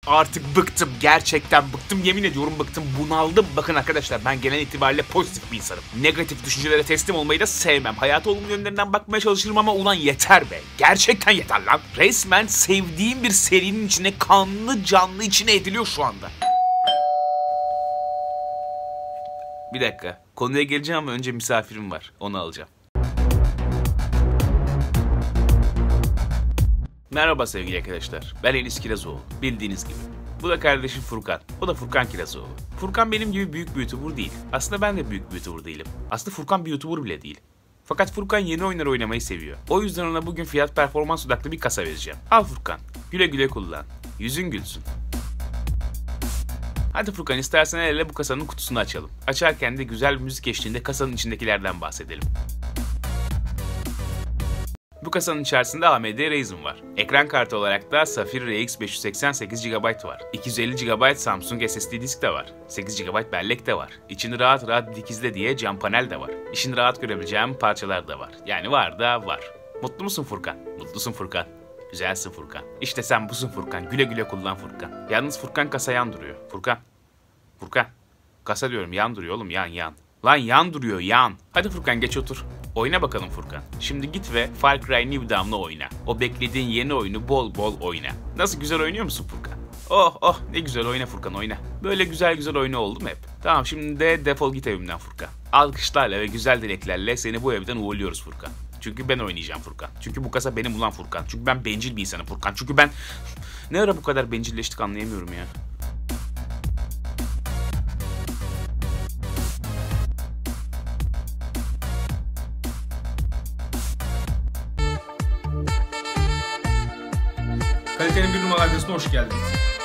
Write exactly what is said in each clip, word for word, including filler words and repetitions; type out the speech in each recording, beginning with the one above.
Artık bıktım. Gerçekten bıktım. Yemin ediyorum bıktım. Bunaldım. Bakın arkadaşlar, ben genel itibariyle pozitif bir insanım. Negatif düşüncelere teslim olmayı da sevmem. Hayata olumlu yönlerinden bakmaya çalışırım ama ulan yeter be. Gerçekten yeter lan. Resmen sevdiğim bir serinin içine, kanlı canlı içine ediliyor şu anda. Bir dakika. Konuya geleceğim ama önce misafirim var. Onu alacağım. Merhaba sevgili arkadaşlar. Ben Enis Kirazoğlu. Bildiğiniz gibi. Bu da kardeşim Furkan. O da Furkan Kirazoğlu. Furkan benim gibi büyük bir YouTuber değil. Aslında ben de büyük bir YouTuber değilim. Aslında Furkan bir YouTuber bile değil. Fakat Furkan yeni oyunlar oynamayı seviyor. O yüzden ona bugün fiyat performans odaklı bir kasa vereceğim. Al Furkan. Güle güle kullan. Yüzün gülsün. Hadi Furkan, istersen el ele bu kasanın kutusunu açalım. Açarken de güzel bir müzik eşliğinde kasanın içindekilerden bahsedelim. Bu kasanın içerisinde A M D Ryzen var. Ekran kartı olarak da Sapphire R X beş yüz seksen sekiz gigabayt var. iki yüz elli gigabayt Samsung S S D disk de var. sekiz gigabayt bellek de var. İçini rahat rahat dikizle diye cam panel de var. İşini rahat görebileceğim parçalar da var. Yani var da var. Mutlu musun Furkan? Mutlusun Furkan. Güzelsin Furkan. İşte sen busun Furkan. Güle güle kullan Furkan. Yalnız Furkan kasa yan duruyor. Furkan. Furkan. Kasa diyorum, yan duruyor oğlum, yan yan. Lan yan duruyor, yan. Hadi Furkan geç otur. Oyna bakalım Furkan. Şimdi git ve Far Cry New Dawn'la oyna. O beklediğin yeni oyunu bol bol oyna. Nasıl, güzel oynuyor musun Furkan? Oh oh, ne güzel oyna Furkan, oyna. Böyle güzel güzel oyna oldu mu hep? Tamam, şimdi de defol git evimden Furkan. Alkışlarla ve güzel dileklerle seni bu evden uğurluyoruz Furkan. Çünkü ben oynayacağım Furkan. Çünkü bu kasa benim ulan Furkan. Çünkü ben bencil bir insanım Furkan. Çünkü ben... Ne ara bu kadar bencilleştik anlayamıyorum ya. Kalitenin bir numaralı adresine hoş geldiniz.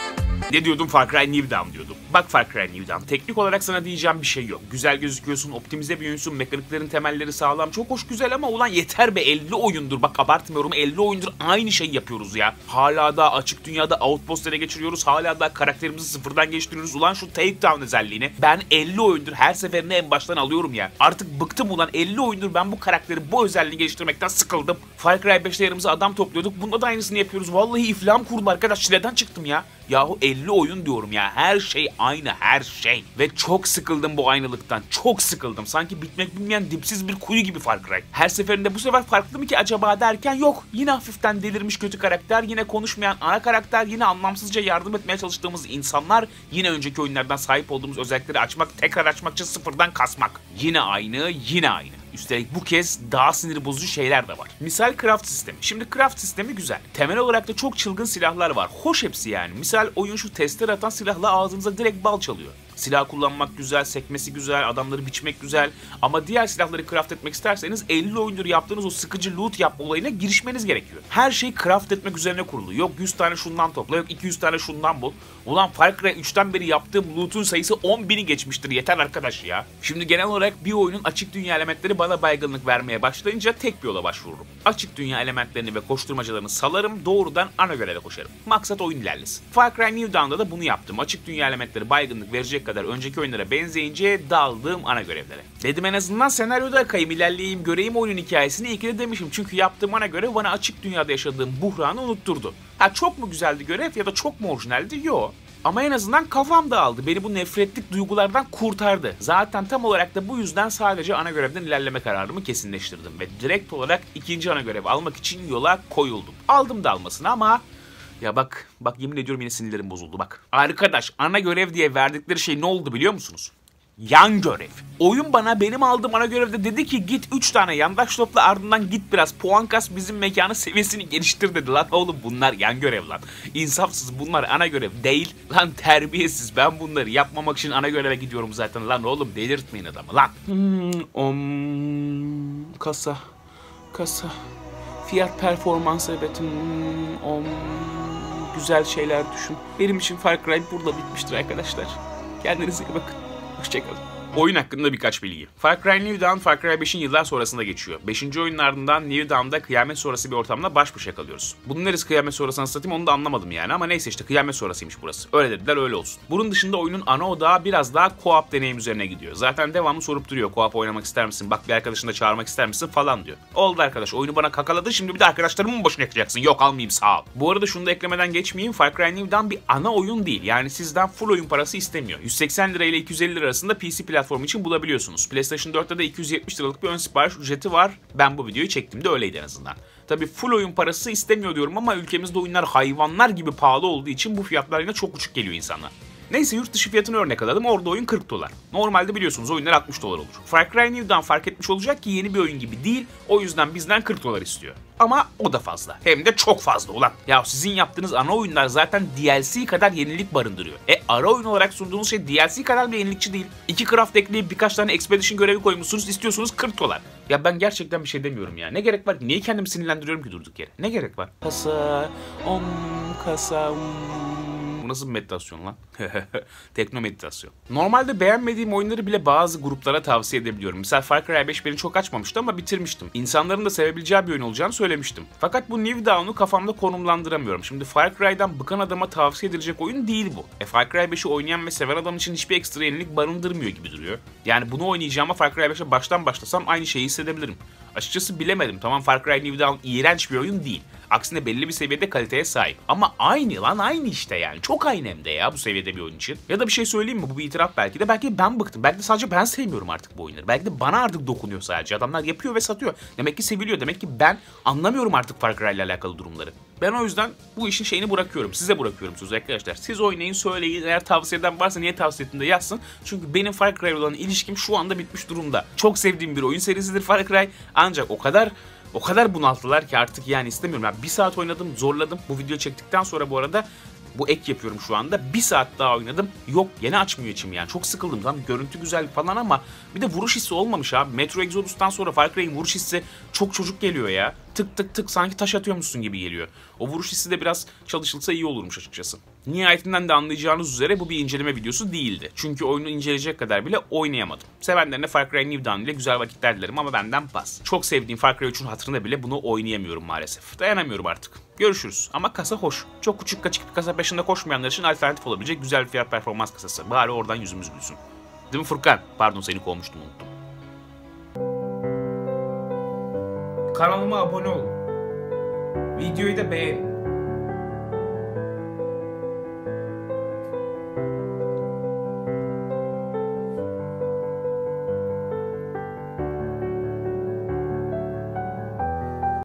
Ne diyordum? Far Cry New Dawn diyordum. Bak Far Cry New Dawn, teknik olarak sana diyeceğim bir şey yok. Güzel gözüküyorsun, optimize bir oyunsun, mekaniklerin temelleri sağlam, çok hoş güzel ama ulan yeter be, elli oyundur. Bak abartmıyorum, elli oyundur aynı şeyi yapıyoruz ya. Hala da açık dünyada outpost ele geçiriyoruz, hala da karakterimizi sıfırdan geliştiriyoruz. Ulan şu takedown özelliğini ben elli oyundur her seferinde en baştan alıyorum ya. Artık bıktım ulan, elli oyundur ben bu karakteri, bu özelliğini geliştirmekten sıkıldım. Far Cry beşte yarımıza adam topluyorduk, bunda da aynısını yapıyoruz. Vallahi iflam kurdu arkadaş, çileden çıktım ya. Yahu elli oyun diyorum ya, her şey aynı, her şey. Ve çok sıkıldım bu aynılıktan, çok sıkıldım. Sanki bitmek bilmeyen dipsiz bir kuyu gibi Far Cry. Her seferinde bu sefer farklı mı ki acaba derken yok. Yine hafiften delirmiş kötü karakter, yine konuşmayan ana karakter, yine anlamsızca yardım etmeye çalıştığımız insanlar, yine önceki oyunlardan sahip olduğumuz özellikleri açmak, tekrar açmak için sıfırdan kasmak. Yine aynı, yine aynı. Üstelik bu kez daha sinir bozucu şeyler de var. Misal craft sistemi. Şimdi craft sistemi güzel. Temel olarak da çok çılgın silahlar var. Hoş hepsi yani. Misal oyun şu testere atan silahla ağzınıza direkt bal çalıyor. Silah kullanmak güzel, sekmesi güzel, adamları biçmek güzel. Ama diğer silahları craft etmek isterseniz elli oyundur yaptığınız o sıkıcı loot yapma olayına girişmeniz gerekiyor. Her şey craft etmek üzerine kurulu. Yok yüz tane şundan topla, yok iki yüz tane şundan bul. Ulan Far Cry üçten beri yaptığım loot'un sayısı on bini geçmiştir. Yeter arkadaş ya. Şimdi genel olarak bir oyunun açık dünya elementleri bana baygınlık vermeye başlayınca tek bir yola başvururum. Açık dünya elementlerini ve koşturmacalarını salarım, doğrudan ana göreve koşarım. Maksat oyun ilerlesin. Far Cry New Dawn'da da bunu yaptım. Açık dünya elementleri baygınlık verecek kadar önceki oyunlara benzeyince daldığım ana görevlere. Dedim en azından senaryoda akayım, ilerleyeyim, göreyim oyunun hikayesini. İyi ki de demişim, çünkü yaptığım ana görev bana açık dünyada yaşadığım buhranı unutturdu. Ha, çok mu güzeldi görev ya da çok mu orijinaldi? Yo. Ama en azından kafam dağıldı. Beni bu nefretlik duygulardan kurtardı. Zaten tam olarak da bu yüzden sadece ana görevden ilerleme kararımı kesinleştirdim. Ve direkt olarak ikinci ana görev almak için yola koyuldum. Aldım da almasını ama... Ya bak, bak yemin ediyorum yine sinirlerim bozuldu bak. Arkadaş, ana görev diye verdikleri şey ne oldu biliyor musunuz? Yan görev. Oyun bana benim aldığım ana görevde dedi ki git üç tane yandaş topla, ardından git biraz puan kas, bizim mekanın seviyesini geliştir dedi lan. Oğlum bunlar yan görev lan. İnsafsız, bunlar ana görev değil. Lan terbiyesiz, ben bunları yapmamak için ana göreve gidiyorum zaten lan oğlum, delirtmeyin adamı lan. Hmm, om, kasa, kasa, fiyat performans evet, hmm, om, güzel şeyler düşün. Benim için Far Cry burada bitmiştir arkadaşlar. Kendinize iyi bakın. Hoşçakalın. Oyun hakkında birkaç bilgi. Far Cry New Dawn, Far Cry beşin yıllar sonrasında geçiyor. beşinci oyunun ardından New Dawn'da kıyamet sonrası bir ortamda baş başa kalıyoruz. Bunun neresi kıyamet sonrasını satayım onu da anlamadım yani, ama neyse işte kıyamet sonrasıymış burası. Öyle dediler, öyle olsun. Bunun dışında oyunun ana odağı biraz daha co-op deneyim üzerine gidiyor. Zaten devamlı sorup duruyor, co-op oynamak ister misin, bak bir arkadaşını da çağırmak ister misin falan diyor. Oldu arkadaş, oyunu bana kakaladı, şimdi bir de arkadaşlarımın mı başına yakacaksın? Yok, almayayım sağ ol. Bu arada şunu da eklemeden geçmeyeyim, Far Cry New Dawn bir ana oyun değil. Yani sizden full oyun parası istemiyor. yüz seksen lira ile iki yüz elli lira arasında P C platformu için bulabiliyorsunuz. PlayStation dörtte de iki yüz yetmiş liralık bir ön sipariş ücreti var. Ben bu videoyu çektiğimde öyleydi en azından. Tabii full oyun parası istemiyor diyorum ama ülkemizde oyunlar hayvanlar gibi pahalı olduğu için bu fiyatlar yine çok uçuk geliyor insanlar. Neyse, yurt dışı fiyatını örnek alalım. Orada oyun kırk dolar. Normalde biliyorsunuz oyunlar altmış dolar olur. Far Cry New Dawn fark etmiş olacak ki yeni bir oyun gibi değil. O yüzden bizden kırk dolar istiyor. Ama o da fazla. Hem de çok fazla ulan. Ya sizin yaptığınız ana oyunlar zaten D L C kadar yenilik barındırıyor. E ara oyun olarak sunduğunuz şey D L C kadar bir yenilikçi değil. İki craft ekleyip birkaç tane expedition görevi koymuşsunuz, istiyorsunuz kırk dolar. Ya ben gerçekten bir şey demiyorum ya. Ne gerek var? Niye kendimi sinirlendiriyorum ki durduk yere? Ne gerek var? Kasa, om, kasa, om. Bu nasıl bir meditasyon lan? Tekno meditasyon. Normalde beğenmediğim oyunları bile bazı gruplara tavsiye edebiliyorum. Mesela Far Cry beş beni çok açmamıştı ama bitirmiştim. İnsanların da sevebileceği bir oyun olacağını söylemiştim. Fakat bu New Dawn'u kafamda konumlandıramıyorum. Şimdi Far Cry'dan bıkan adama tavsiye edilecek oyun değil bu. E Far Cry beşi oynayan ve seven adam için hiçbir ekstra yenilik barındırmıyor gibi duruyor. Yani bunu oynayacağıma Far Cry beşe baştan başlasam aynı şeyi hissedebilirim. Açıkçası bilemedim. Tamam, Far Cry New Dawn iğrenç bir oyun değil. Aksine belli bir seviyede kaliteye sahip. Ama aynı lan aynı işte yani. Çok aynı hem de ya bu seviyede bir oyun için. Ya da bir şey söyleyeyim mi? Bu bir itiraf belki de. Belki de ben bıktım. Belki de sadece ben sevmiyorum artık bu oyunları. Belki de bana artık dokunuyor sadece. Adamlar yapıyor ve satıyor. Demek ki seviliyor. Demek ki ben anlamıyorum artık Far Cry ile alakalı durumları. Ben o yüzden bu işin şeyini bırakıyorum. Size bırakıyorum sözü arkadaşlar. Siz oynayın, söyleyin. Eğer tavsiye eden varsa niye tavsiye ettiğinde yazsın. Çünkü benim Far Cry olan ilişkim şu anda bitmiş durumda. Çok sevdiğim bir oyun serisidir Far Cry. Ancak o kadar O kadar bunalttılar ki artık yani istemiyorum. Yani bir saat oynadım, zorladım. Bu videoyu çektikten sonra bu arada bu ek yapıyorum şu anda. Bir saat daha oynadım. Yok, yine açmıyor içim yani. Çok sıkıldım. Tamam, görüntü güzel falan ama bir de vuruş hissi olmamış abi. Metro Exodus'tan sonra Far Cry'in vuruş hissi çok çocuk geliyor ya. Tık tık tık sanki taş atıyormuşsun gibi geliyor. O vuruş hissi de biraz çalışılsa iyi olurmuş açıkçası. Nihayetinden de anlayacağınız üzere bu bir inceleme videosu değildi. Çünkü oyunu inceleyecek kadar bile oynayamadım. Sevenlerine Far Cry New Dawn ile güzel vakitler dilerim ama benden pas. Çok sevdiğim Far Cry üçün hatırına bile bunu oynayamıyorum maalesef. Dayanamıyorum artık. Görüşürüz. Ama kasa hoş. Çok küçük kaçık bir kasa peşinde koşmayanlar için alternatif olabilecek güzel bir fiyat performans kasası. Bari oradan yüzümüz gülsün. Değil mi Furkan? Pardon, seni kovmuştum, unuttum. Kanalıma abone olun. Videoyu da beğenin.